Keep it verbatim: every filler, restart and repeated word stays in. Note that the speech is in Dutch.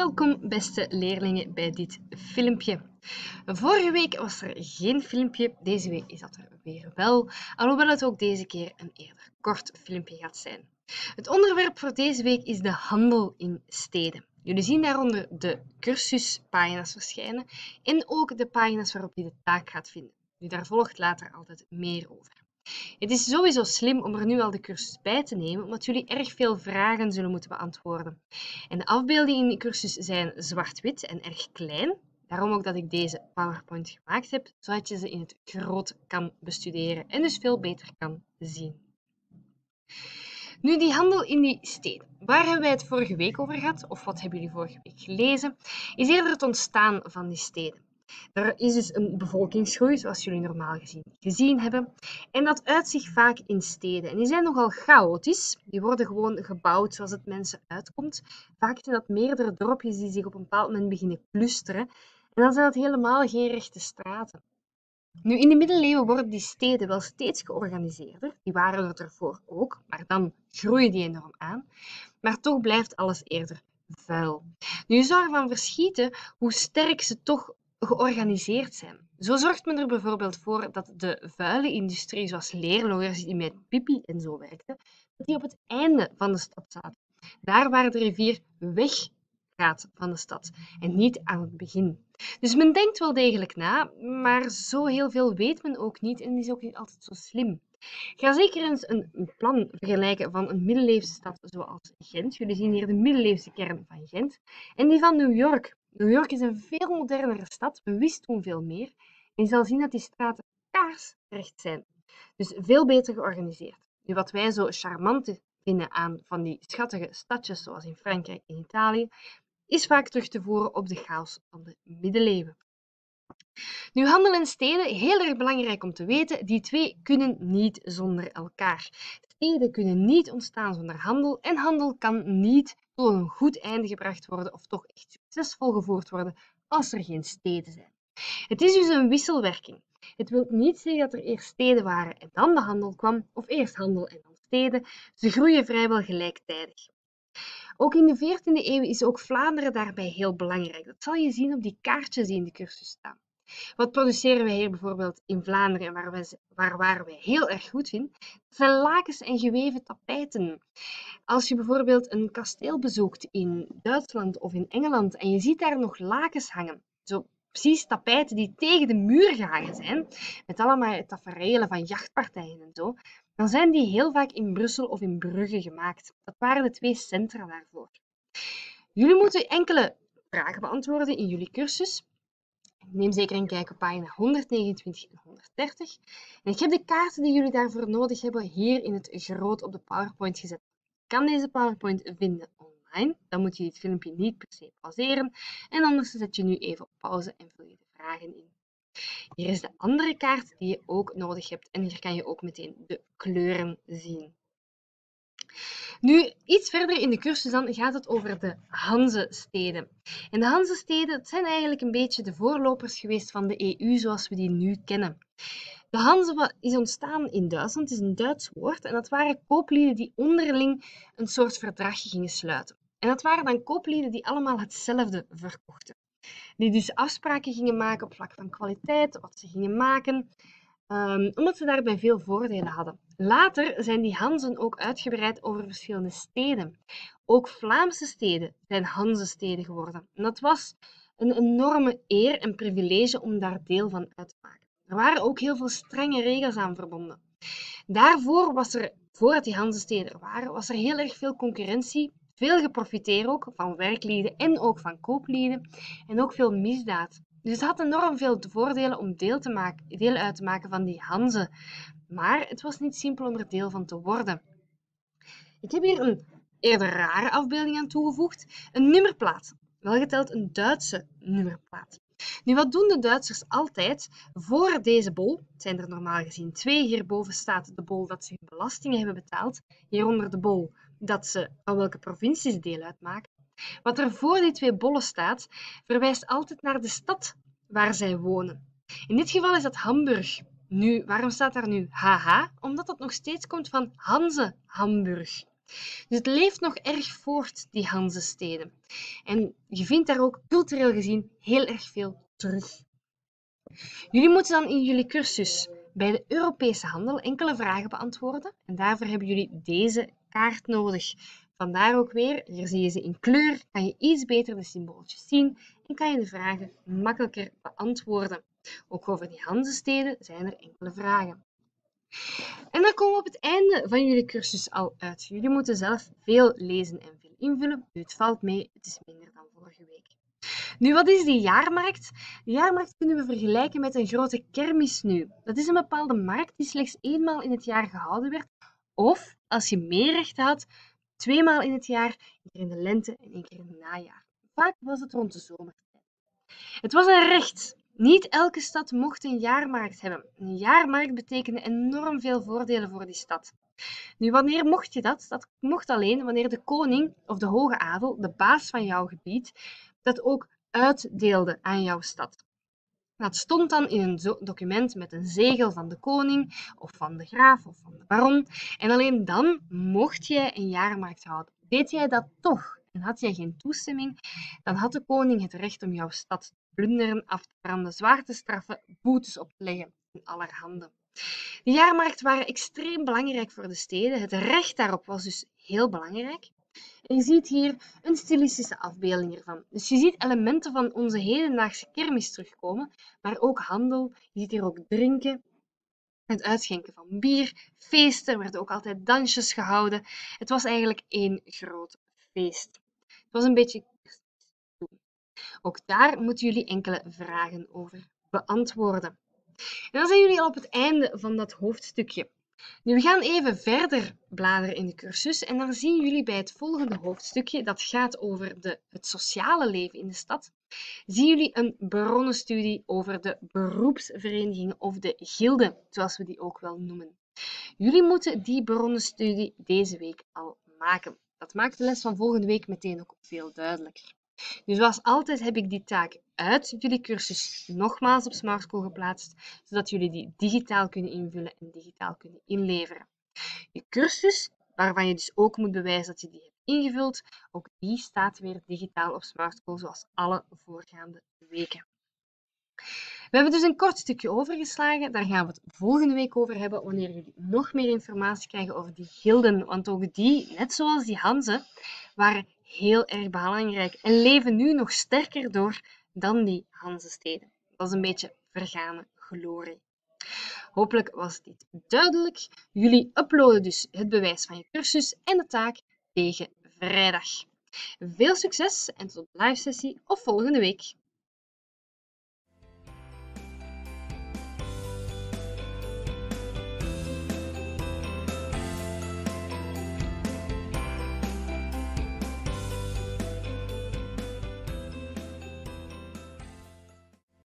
Welkom beste leerlingen bij dit filmpje. Vorige week was er geen filmpje, deze week is dat er weer wel, alhoewel het ook deze keer een eerder kort filmpje gaat zijn. Het onderwerp voor deze week is de handel in steden. Jullie zien daaronder de cursuspagina's verschijnen en ook de pagina's waarop je de taak gaat vinden. Nu, daar volgt later altijd meer over. Het is sowieso slim om er nu al de cursus bij te nemen, omdat jullie erg veel vragen zullen moeten beantwoorden. En de afbeeldingen in de cursus zijn zwart-wit en erg klein. Daarom ook dat ik deze PowerPoint gemaakt heb, zodat je ze in het groot kan bestuderen en dus veel beter kan zien. Nu, die handel in die steden. Waar hebben wij het vorige week over gehad, of wat hebben jullie vorige week gelezen, is eerder het ontstaan van die steden. Er is dus een bevolkingsgroei, zoals jullie normaal gezien gezien hebben. En dat uit zich vaak in steden. En die zijn nogal chaotisch. Die worden gewoon gebouwd zoals het mensen uitkomt. Vaak zijn dat meerdere dorpjes die zich op een bepaald moment beginnen clusteren. En dan zijn dat helemaal geen rechte straten. Nu, in de middeleeuwen worden die steden wel steeds georganiseerder. Die waren er ervoor ook, maar dan groeien die enorm aan. Maar toch blijft alles eerder vuil. Nu, je zou ervan verschieten hoe sterk ze toch georganiseerd zijn. Zo zorgt men er bijvoorbeeld voor dat de vuile industrie, zoals leerlooiers die met pipi en zo werkten, dat die op het einde van de stad zaten. Daar waar de rivier weggaat van de stad en niet aan het begin. Dus men denkt wel degelijk na, maar zo heel veel weet men ook niet en is ook niet altijd zo slim. Ga zeker eens een plan vergelijken van een middeleeuwse stad zoals Gent. Jullie zien hier de middeleeuwse kern van Gent en die van New York. New York is een veel modernere stad, men wist toen veel meer. En je zal zien dat die straten kaarsrecht zijn. Dus veel beter georganiseerd. Nu, wat wij zo charmant vinden aan van die schattige stadjes zoals in Frankrijk en Italië, is vaak terug te voeren op de chaos van de middeleeuwen. Nu, handel en steden, heel erg belangrijk om te weten, die twee kunnen niet zonder elkaar. Steden kunnen niet ontstaan zonder handel en handel kan niet tot een goed einde gebracht worden of toch echt succesvol gevoerd worden als er geen steden zijn. Het is dus een wisselwerking. Het wil niet zeggen dat er eerst steden waren en dan de handel kwam, of eerst handel en dan steden. Ze groeien vrijwel gelijktijdig. Ook in de veertiende eeuw is ook Vlaanderen daarbij heel belangrijk. Dat zal je zien op die kaartjes die in de cursus staan. Wat produceren wij hier bijvoorbeeld in Vlaanderen en waar, wij, waar, waar wij heel erg goed in? Dat zijn lakens en geweven tapijten. Als je bijvoorbeeld een kasteel bezoekt in Duitsland of in Engeland en je ziet daar nog lakens hangen, zo precies tapijten die tegen de muur gehangen zijn, met allemaal taferelen van jachtpartijen en zo, dan zijn die heel vaak in Brussel of in Brugge gemaakt. Dat waren de twee centra daarvoor. Jullie moeten enkele vragen beantwoorden in jullie cursus. Neem zeker een kijk op pagina honderdnegenentwintig en honderddertig. En ik heb de kaarten die jullie daarvoor nodig hebben hier in het groot op de PowerPoint gezet. Je kan deze PowerPoint vinden online. Dan moet je dit filmpje niet per se pauzeren. En anders zet je nu even op pauze en vul je de vragen in. Hier is de andere kaart die je ook nodig hebt. En hier kan je ook meteen de kleuren zien. Nu, iets verder in de cursus dan gaat het over de Hanzesteden. En de Hanzesteden zijn eigenlijk een beetje de voorlopers geweest van de E U zoals we die nu kennen. De Hanze is ontstaan in Duitsland, het is een Duits woord, en dat waren kooplieden die onderling een soort verdrag gingen sluiten. En dat waren dan kooplieden die allemaal hetzelfde verkochten. Die dus afspraken gingen maken op vlak van kwaliteit, wat ze gingen maken, Um, omdat ze daarbij veel voordelen hadden. Later zijn die Hanzen ook uitgebreid over verschillende steden. Ook Vlaamse steden zijn Hanzesteden geworden. En dat was een enorme eer en privilege om daar deel van uit te maken. Er waren ook heel veel strenge regels aan verbonden. Daarvoor was er, voordat die Hanzesteden er waren, was er heel erg veel concurrentie. Veel geprofiteerd ook van werklieden en ook van kooplieden. En ook veel misdaad. Dus het had enorm veel voordelen om deel, te maken, deel uit te maken van die Hanze. Maar het was niet simpel om er deel van te worden. Ik heb hier een eerder rare afbeelding aan toegevoegd. Een nummerplaat. Welgeteld een Duitse nummerplaat. Nu, wat doen de Duitsers altijd? Voor deze bol, het zijn er normaal gezien twee, hierboven staat de bol dat ze hun belastingen hebben betaald. Hieronder de bol dat ze van welke provincie ze deel uitmaken. Wat er voor die twee bollen staat, verwijst altijd naar de stad waar zij wonen. In dit geval is dat Hamburg. Nu, waarom staat daar nu H H? Omdat dat nog steeds komt van Hanze Hamburg. Dus het leeft nog erg voort, die Hanzesteden. En je vindt daar ook cultureel gezien heel erg veel terug. Jullie moeten dan in jullie cursus bij de Europese handel enkele vragen beantwoorden. En daarvoor hebben jullie deze kaart nodig. Vandaar ook weer, hier zie je ze in kleur, kan je iets beter de symbooltjes zien en kan je de vragen makkelijker beantwoorden. Ook over die Hanzesteden zijn er enkele vragen. En dan komen we op het einde van jullie cursus al uit. Jullie moeten zelf veel lezen en veel invullen. Nu, het valt mee, het is minder dan vorige week. Nu, wat is die jaarmarkt? De jaarmarkt kunnen we vergelijken met een grote kermis nu. Dat is een bepaalde markt die slechts eenmaal in het jaar gehouden werd. Of, als je meer rechten had, tweemaal in het jaar, één keer in de lente en één keer in het najaar. Vaak was het rond de zomertijd. Het was een recht. Niet elke stad mocht een jaarmarkt hebben. Een jaarmarkt betekende enorm veel voordelen voor die stad. Nu, wanneer mocht je dat? Dat mocht alleen wanneer de koning of de hoge adel, de baas van jouw gebied, dat ook uitdeelde aan jouw stad. Dat stond dan in een document met een zegel van de koning of van de graaf of van de baron. En alleen dan mocht jij een jaarmarkt houden. Deed jij dat toch en had jij geen toestemming, dan had de koning het recht om jouw stad te plunderen, af te branden, zwaar te straffen, boetes op te leggen en allerhande. De jaarmarkten waren extreem belangrijk voor de steden. Het recht daarop was dus heel belangrijk. En je ziet hier een stilistische afbeelding ervan. Dus je ziet elementen van onze hedendaagse kermis terugkomen, maar ook handel. Je ziet hier ook drinken, het uitschenken van bier, feesten. Er werden ook altijd dansjes gehouden. Het was eigenlijk één groot feest. Het was een beetje... Ook daar moeten jullie enkele vragen over beantwoorden. En dan zijn jullie al op het einde van dat hoofdstukje. Nu, we gaan even verder bladeren in de cursus en dan zien jullie bij het volgende hoofdstukje, dat gaat over de, het sociale leven in de stad, zien jullie een bronnenstudie over de beroepsverenigingen of de gilden, zoals we die ook wel noemen. Jullie moeten die bronnenstudie deze week al maken. Dat maakt de les van volgende week meteen ook veel duidelijker. Dus zoals altijd heb ik die taak uit jullie cursus nogmaals op Smart School geplaatst, zodat jullie die digitaal kunnen invullen en digitaal kunnen inleveren. Je cursus, waarvan je dus ook moet bewijzen dat je die hebt ingevuld, ook die staat weer digitaal op Smart School, zoals alle voorgaande weken. We hebben dus een kort stukje overgeslagen. Daar gaan we het volgende week over hebben, wanneer jullie nog meer informatie krijgen over die gilden. Want ook die, net zoals die Hanzen, waren heel erg belangrijk en leven nu nog sterker door dan die Hanzesteden. Dat is een beetje vergane glorie. Hopelijk was dit duidelijk. Jullie uploaden dus het bewijs van je cursus en de taak tegen vrijdag. Veel succes en tot de live sessie of volgende week.